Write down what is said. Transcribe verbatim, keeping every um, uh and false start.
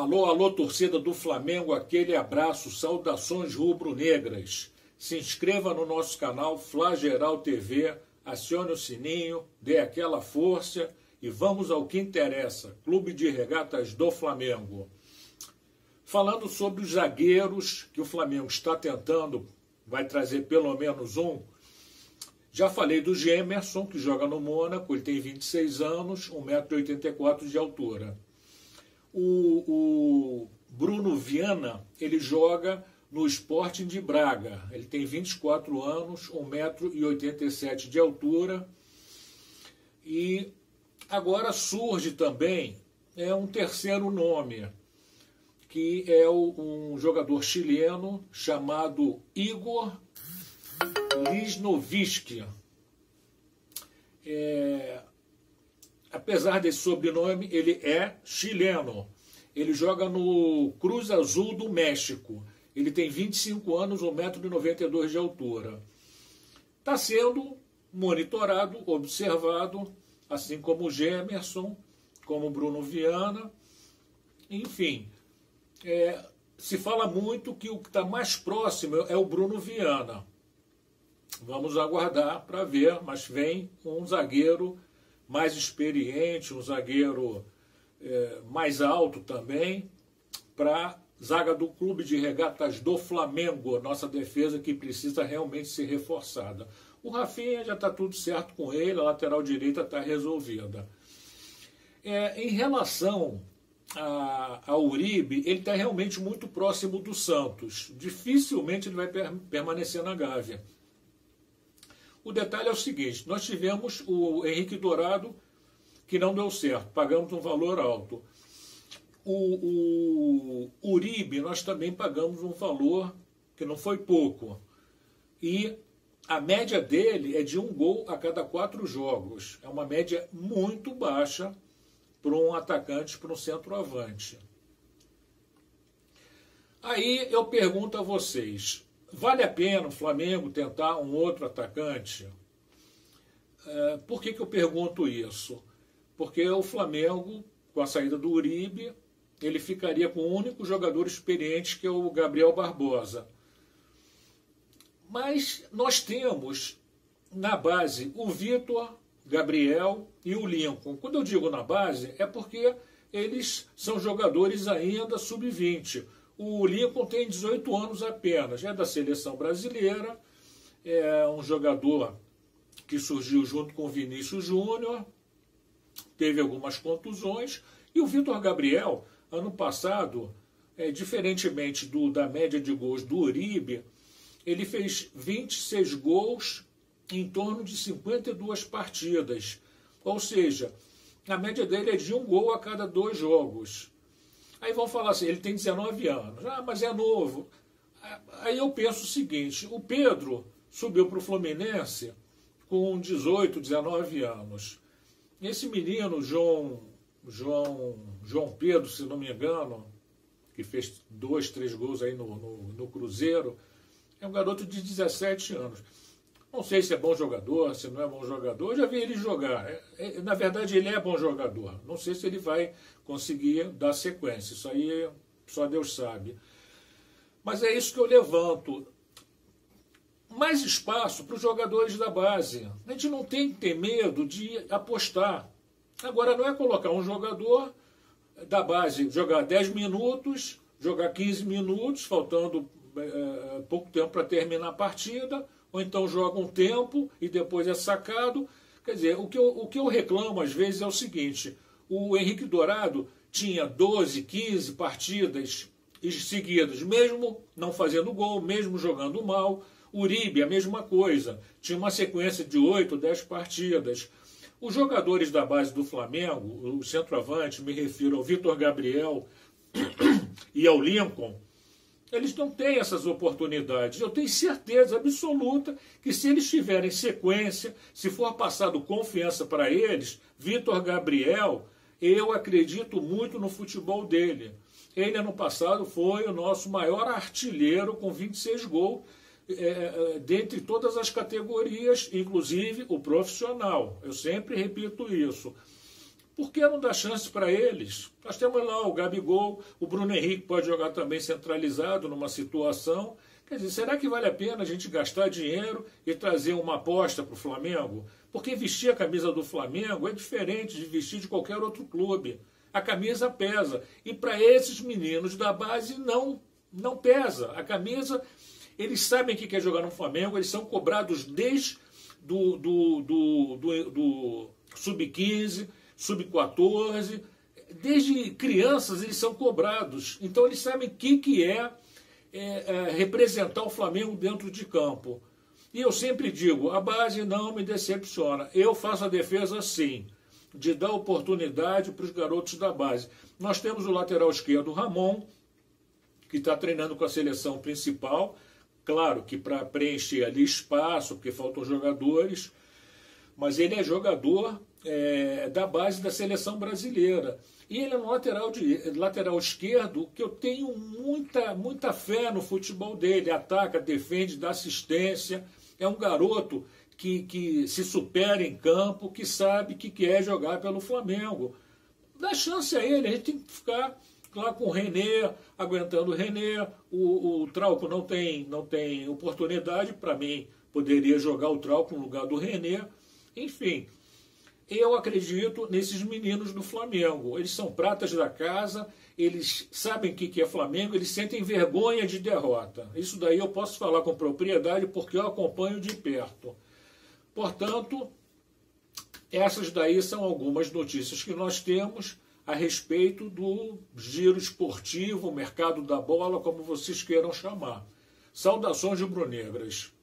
Alô, alô, torcida do Flamengo, aquele abraço, saudações rubro-negras. Se inscreva no nosso canal Flageral T V, acione o sininho, dê aquela força e vamos ao que interessa, Clube de Regatas do Flamengo. Falando sobre os zagueiros que o Flamengo está tentando, vai trazer pelo menos um. Já falei do Gemerson, que joga no Mônaco, ele tem vinte e seis anos, um metro e oitenta e quatro de altura. O, o Bruno Viana, ele joga no Sporting de Braga. Ele tem vinte e quatro anos, um metro e oitenta e sete de altura. E agora surge também é um terceiro nome, que é o, um jogador chileno chamado Igor Lisnoviski. É... Apesar desse sobrenome, ele é chileno. Ele joga no Cruz Azul do México. Ele tem vinte e cinco anos, um metro e noventa e dois de altura. Está sendo monitorado, observado, assim como o Gemerson, como o Bruno Viana. Enfim, é, se fala muito que o que está mais próximo é o Bruno Viana. Vamos aguardar para ver, mas vem um zagueiro mais experiente, um zagueiro é, mais alto também, para zaga do Clube de Regatas do Flamengo, nossa defesa que precisa realmente ser reforçada. O Rafinha já está tudo certo com ele, a lateral direita está resolvida. É, em relação a, a Uribe, ele está realmente muito próximo do Santos. Dificilmente ele vai per, permanecer na Gávea. O detalhe é o seguinte, nós tivemos o Henrique Dourado, que não deu certo, pagamos um valor alto. O, o Uribe, nós também pagamos um valor que não foi pouco. E a média dele é de um gol a cada quatro jogos. É uma média muito baixa para um atacante, para um centroavante. Aí eu pergunto a vocês, vale a pena o Flamengo tentar um outro atacante? É, por que que eu pergunto isso? Porque o Flamengo, com a saída do Uribe, ele ficaria com o único jogador experiente, que é o Gabriel Barbosa. Mas nós temos na base o Vitor, Gabriel e o Lincoln. Quando eu digo na base, é porque eles são jogadores ainda sub vinte. O Lincoln tem dezoito anos apenas, é da seleção brasileira, é um jogador que surgiu junto com o Vinícius Júnior, teve algumas contusões, e o Vitor Gabriel, ano passado, é, diferentemente do, da média de gols do Uribe, ele fez vinte e seis gols em torno de cinquenta e duas partidas, ou seja, a média dele é de um gol a cada dois jogos. Aí vão falar assim, ele tem dezenove anos. Ah, mas é novo. Aí eu penso o seguinte, o Pedro subiu para o Fluminense com dezoito, dezenove anos. Esse menino, João, João, João Pedro, se não me engano, que fez dois, três gols aí no, no, no Cruzeiro, é um garoto de dezessete anos. Não sei se é bom jogador, se não é bom jogador, eu já vi ele jogar. É, é, na verdade, ele é bom jogador. Não sei se ele vai conseguir dar sequência. Isso aí só Deus sabe. Mas é isso que eu levanto. Mais espaço para os jogadores da base. A gente não tem que ter medo de apostar. Agora, não é colocar um jogador da base, jogar dez minutos, jogar quinze minutos, faltando é, pouco tempo para terminar a partida, ou então joga um tempo e depois é sacado. Quer dizer, o que, eu, o que eu reclamo às vezes é o seguinte, o Henrique Dourado tinha doze, quinze partidas seguidas, mesmo não fazendo gol, mesmo jogando mal. Uribe, a mesma coisa, tinha uma sequência de oito, dez partidas. Os jogadores da base do Flamengo, o centroavante, me refiro ao Vitor Gabriel e ao Lincoln, eles não têm essas oportunidades. Eu tenho certeza absoluta que se eles tiverem sequência, se for passado confiança para eles, Vitor Gabriel, eu acredito muito no futebol dele. Ele, ano passado, foi o nosso maior artilheiro com vinte e seis gols, é, dentre todas as categorias, inclusive o profissional. Eu sempre repito isso. Por que não dar chance para eles? Nós temos lá o Gabigol, o Bruno Henrique pode jogar também centralizado numa situação. Quer dizer, será que vale a pena a gente gastar dinheiro e trazer uma aposta para o Flamengo? Porque vestir a camisa do Flamengo é diferente de vestir de qualquer outro clube. A camisa pesa. E para esses meninos da base não, não pesa. A camisa, eles sabem que quer jogar no Flamengo, eles são cobrados desde do, do, do, do, do sub quinze, sub quatorze, desde crianças eles são cobrados. Então eles sabem o que, que é, é, é representar o Flamengo dentro de campo. E eu sempre digo, a base não me decepciona. Eu faço a defesa sim, de dar oportunidade para os garotos da base. Nós temos o lateral esquerdo, Ramon, que está treinando com a seleção principal. Claro que para preencher ali espaço, porque faltam jogadores, mas ele é jogador é, da base da seleção brasileira. E ele é um lateral, de, lateral esquerdo que eu tenho muita, muita fé no futebol dele. Ataca, defende, dá assistência. É um garoto que, que se supera em campo, que sabe que quer jogar pelo Flamengo. Dá chance a ele, a gente tem que ficar lá com o René, aguentando o René. O, o Trauco não tem, não tem oportunidade, para mim poderia jogar o Trauco no lugar do René. Enfim, eu acredito nesses meninos do Flamengo. Eles são pratas da casa, eles sabem o que é Flamengo, eles sentem vergonha de derrota. Isso daí eu posso falar com propriedade porque eu acompanho de perto. Portanto, essas daí são algumas notícias que nós temos a respeito do giro esportivo, mercado da bola, como vocês queiram chamar. Saudações rubro-negras.